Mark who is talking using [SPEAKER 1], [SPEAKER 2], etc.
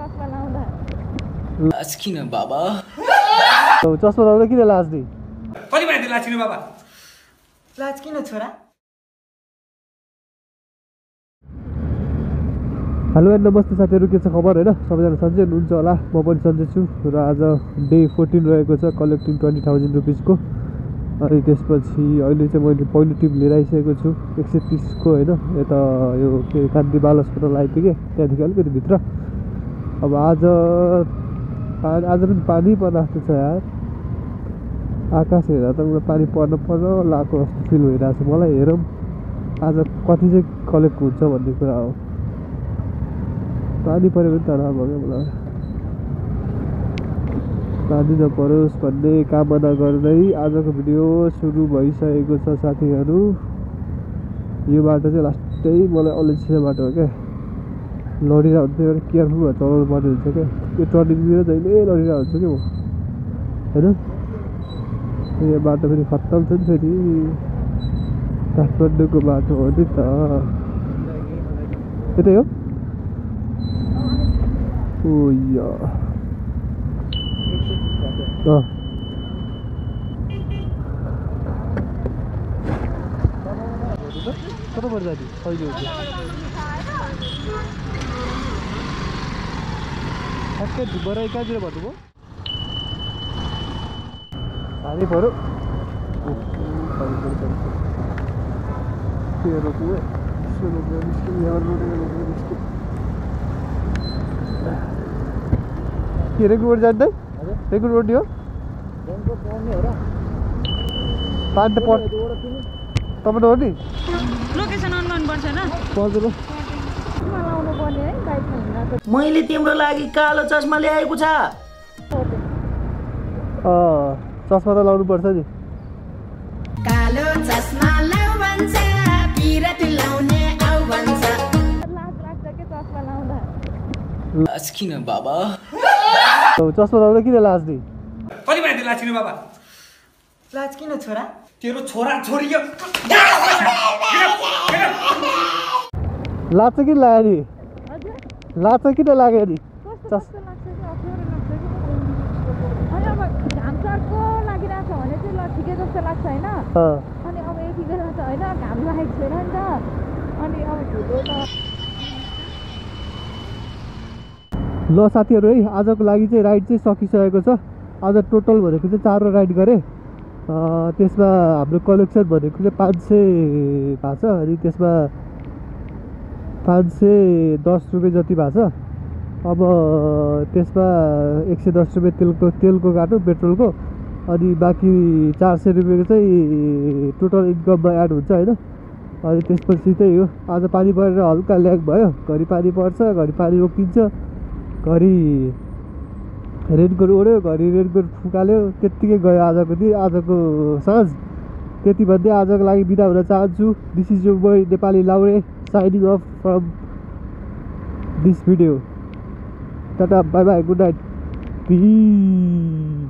[SPEAKER 1] चस्मा लाउँदा
[SPEAKER 2] लाज किन बाबा
[SPEAKER 3] चस्मा लाउँदा किन लाज नि
[SPEAKER 2] कति भने लाज किन बाबा
[SPEAKER 4] लाज किन छोरा
[SPEAKER 3] हेलो एन्ड नमस्ते साथीहरू के छ खबर होइन सबैजना सन्चै हुनुहुन्छ होला म पनि सन्चै छु र आज डे 14 रहेको छ कलेक्टिङ 20,000 रुपिसको अनि त्यसपछि अहिले चाहिँ मैले पहिलो टिप लिएर आइसकेको छु 130 को होइन यता यो के कान्ति बाल अस्पताल आइपुगेँ त्यहाँदेखि अलिकति भित्र अब आज पनि पानी पर्न जस्तो छ यार आकाश हेर्दा त मलाई पानी पर्न लाएको जस्तो फिल भइरहेको छ मलाई हेरौँ आज कति चाहिँ कलेक्ट हुन्छ भन्ने कुरा हो पानी पऱ्यो भने तनाव भयो मलाई पानी नपरोस् भन्ने कामना गर्दै आजको भिडियो सुरु भइसकेको छ साथीहरू यो बाटो चाहिँ लास्टै मलाई अलिछिया बाटो हो क्या लडिरहेको हुन्छ एउटा केयरफुल भएर चलाउनु पर्ने हुन्छ क्या यो टर्निङतिर जहिले लडिरहेको हुन्छ क्या म होइन यो बाटो फेरि खत्तम छ नि फेरि काठमाडौँको बाटो हो नि त यतै हो ओ या कता पर्छ दाजु कहिले हुन्छ ठ्याक्कै बराई कहाँतिर भन्नुभयो हानी पऱ्यो के रेगुलर जाँदै रेगुलर रोड हो पानी त पर्छ तपाईँ हो नि
[SPEAKER 1] लोकेसन अन गर्नुपर्छ हैन
[SPEAKER 3] पर्दैन
[SPEAKER 1] लाउनु पर्ने है बाइक हिँड्दा
[SPEAKER 4] मैले तिम्रो लागि कालो चस्मा ल्याएको छ
[SPEAKER 3] चस्मा त लाउनु पर्छ नि
[SPEAKER 4] कालो चस्मा लाउ भन्छ पिराती लाउने आउ भन्छ
[SPEAKER 1] लाज लाग्छ के चस्मा लाउँदा
[SPEAKER 2] लाज किन बाबा
[SPEAKER 3] चस्मा लाउँदा किन लाज नि
[SPEAKER 2] कति भने लाज किन बाबा
[SPEAKER 4] लाज किन छोरा
[SPEAKER 2] तेरो छोरा छोरी
[SPEAKER 3] लाज चाहिँ किन लाग्यो नि
[SPEAKER 1] हजुर
[SPEAKER 3] लाज चाहिँ किन लाग्यो नि
[SPEAKER 1] कस्तो लाग्छ कि अप्ठ्यारो लाग्छ कि अनि अब घामचर्को लागिरहेको छ भने चाहिँ ल ठिकै जस्तो लाग्छ होइन अनि अब यति बेला त होइन घाम लागेको छैन नि त अनि अब ढुलो त
[SPEAKER 3] ल साथीहरू है आजको लागि चाहिँ राइड चाहिँ सकिसकेको छ आज टोटल भनेको चाहिँ 4 राइड गरेँ त्यसमा हाम्रो कलेक्सन भनेको चाहिँ 500 भएको छ अनि त्यसमा 510 रुपियाँ जति भएको छ अब त्यसमा 110 रुपियाँ तेलको काट्यो पेट्रोलको अनि बाँकी 400 रुपियाँको चाहिँ टोटल इन्कममा एड हुन्छ होइन अनि त्यसपछि त्यही हो आज पानी परेर हल्का ल्याग भयो घरि पानी पर्छ घरि पानी रोकिन्छ घरि रेनकोट ओढ्यो घरि रेनकोट फुकाल्यो त्यत्तिकै गयो आजको दिन आजको साँझ त्यति भन्दै आजको लागि बिदा हुन चाहन्छु this is your boy Nepali Laure signing off from this video tata bye bye good night piece